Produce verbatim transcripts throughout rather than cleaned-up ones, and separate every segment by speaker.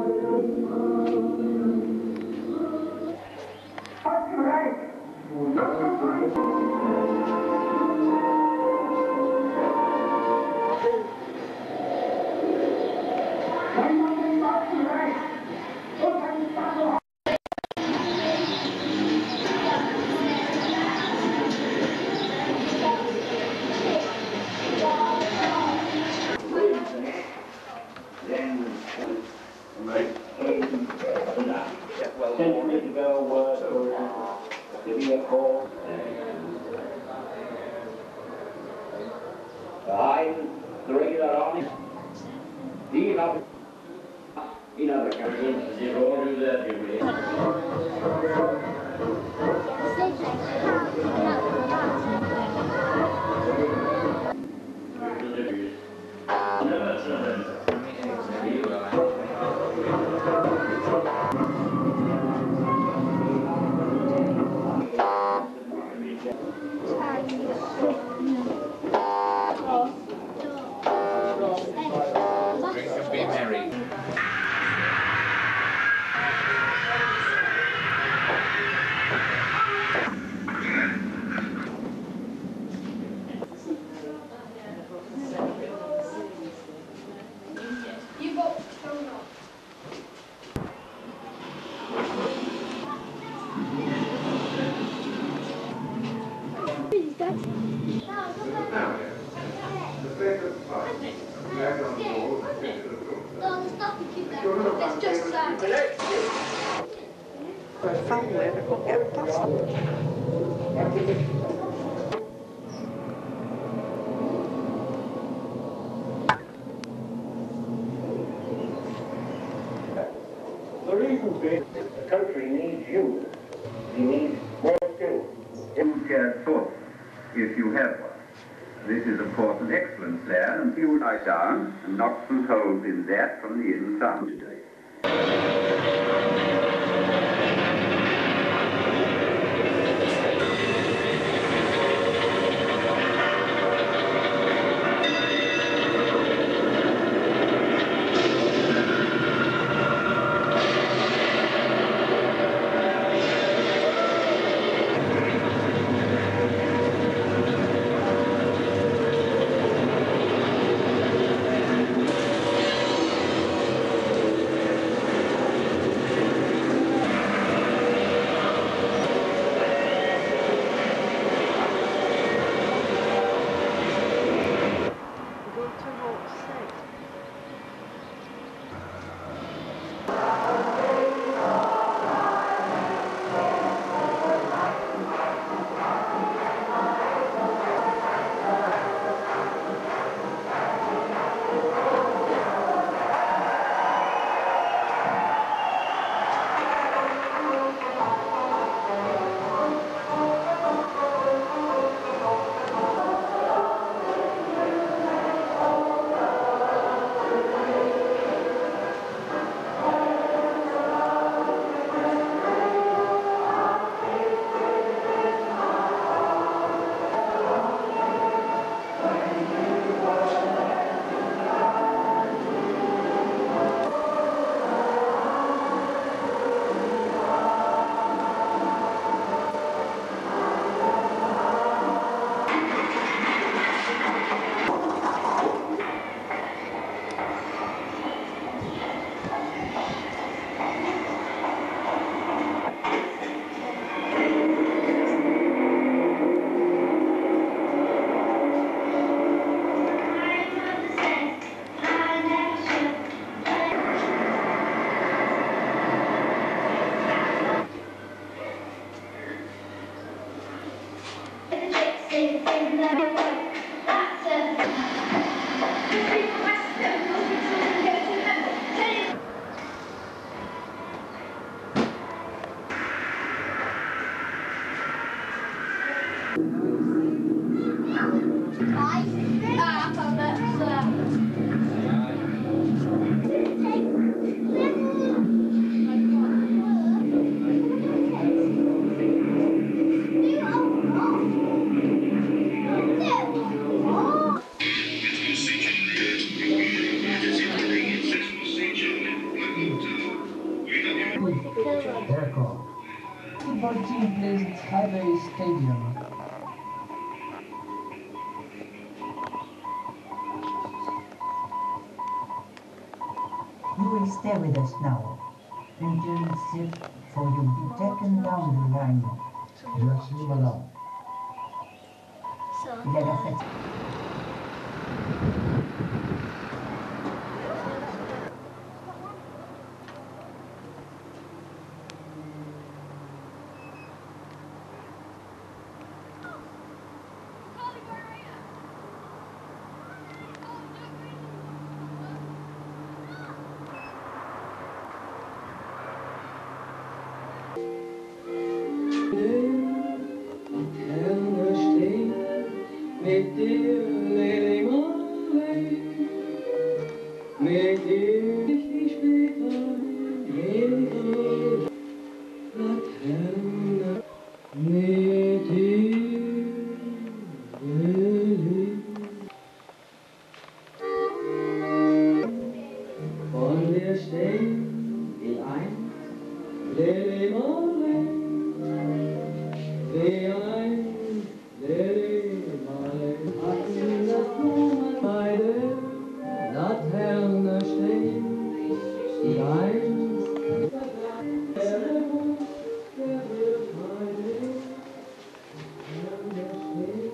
Speaker 1: Centuries ago was the vehicle behind the regular army. These are in other countries. You all do that, you will.
Speaker 2: Drink and be merry.
Speaker 3: It's just that.
Speaker 4: Somewhere I could get past.
Speaker 1: The reason being, the country needs you. He needs more skills.
Speaker 5: Wheelchair thought, if you have one. This is, of course, an excellent plan, and you lie down and knock some holes in that from the inside today.
Speaker 6: It's football team plays at Highbury Stadium.
Speaker 7: You will stay with us now, until it's safe for you to be taken down the line.
Speaker 6: Merci, madame.
Speaker 7: Il a la fête.
Speaker 8: Mit dir, Lili Marley, mit dir ich später in Laterne, mit dir, Lili. Von dir stehen wie einst Lili Marley, wie einst Lili Marley. Hatten das Blumen beide Laterne stehen, die einst der Mond, der wird meine Laterne stehen.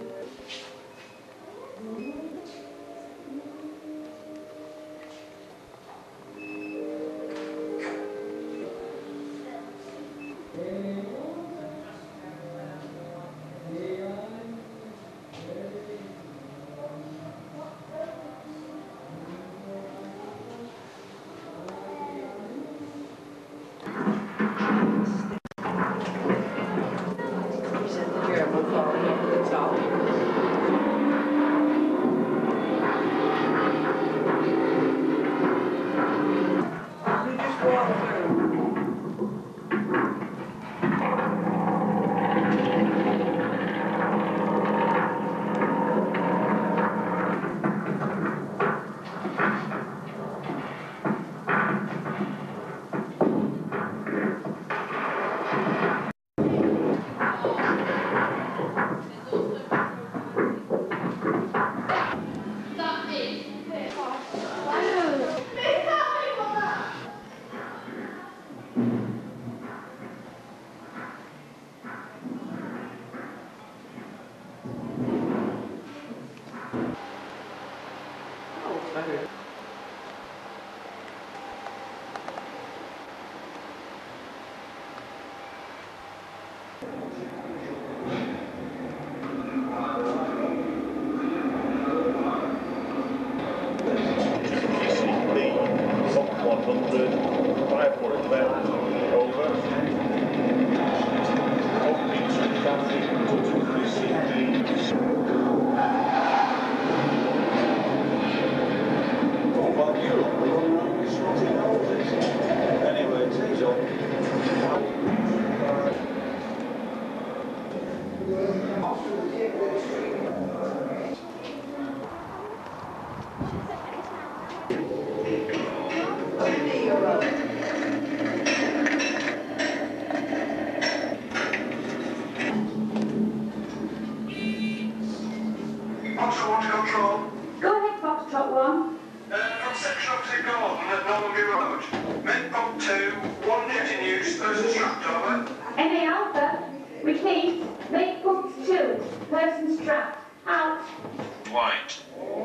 Speaker 9: Foxtrot control.
Speaker 3: Go ahead, Foxtrot one.
Speaker 9: Uh, from section opposite Gordon at Normanby Road. Medbog two, one jet in use, person strapped over.
Speaker 3: N A Alpha, repeat, make book two, person strapped, out.
Speaker 9: White.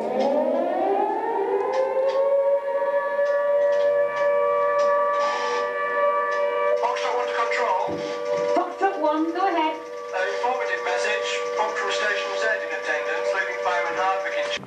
Speaker 9: Foxtrot one to control.
Speaker 3: Foxtrot one, go ahead.
Speaker 9: Uh, informative message, from from Station Z in attendance, leaving fireman Hardwick in.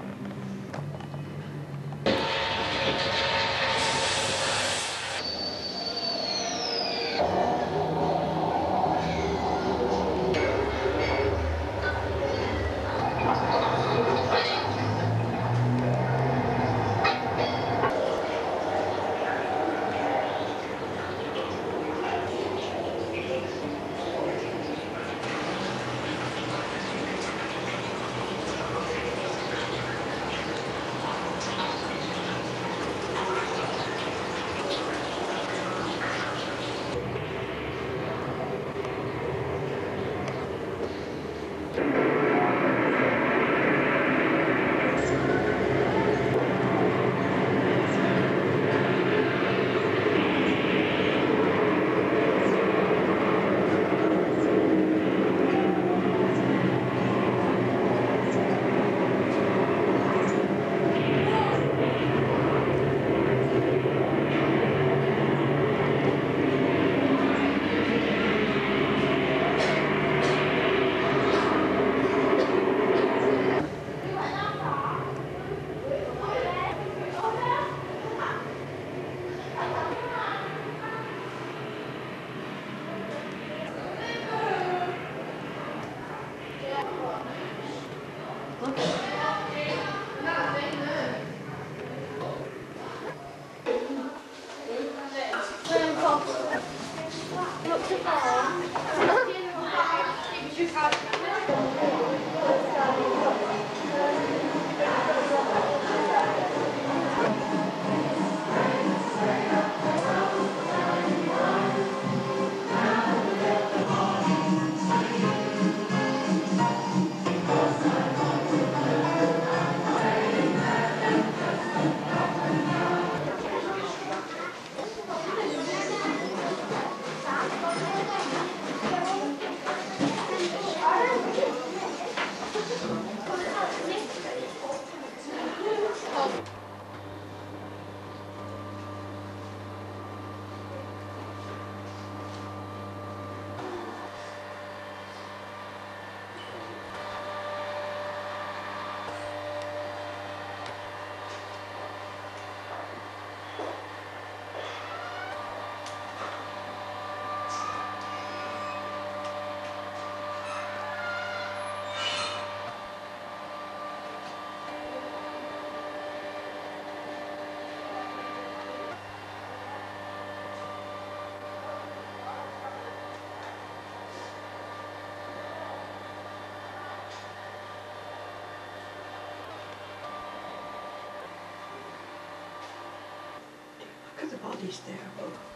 Speaker 4: Look at the bodies there.